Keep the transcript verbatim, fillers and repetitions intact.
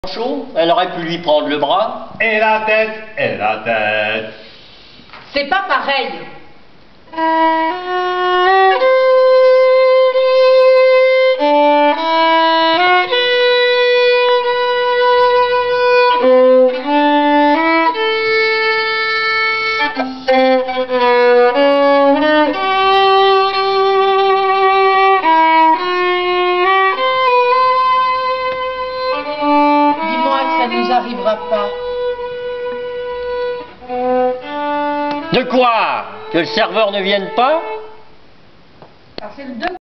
Chaud, elle aurait pu lui prendre le bras. Et la tête, et la tête. C'est pas pareil. Ça nous arrivera pas. De quoi? Que le serveur ne vienne pas? Alors c'est le deux.